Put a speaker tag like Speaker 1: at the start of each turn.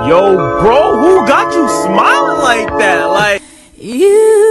Speaker 1: Yo, bro, who got you smiling like that? Like,
Speaker 2: you.